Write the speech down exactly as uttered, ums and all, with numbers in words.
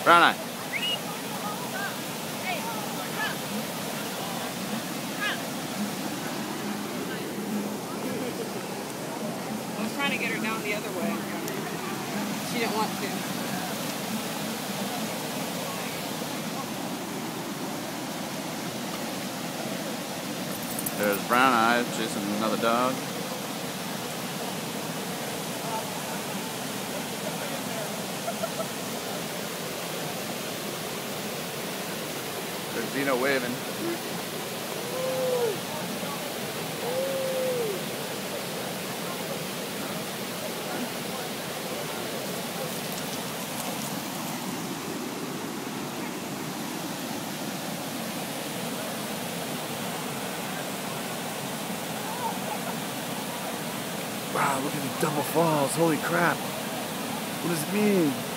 Brown eye. I was trying to get her down the other way. She didn't want to. There's Brown Eyes chasing another dog. There's Dino waving. Wow, look at the double falls. Holy crap. What does it mean?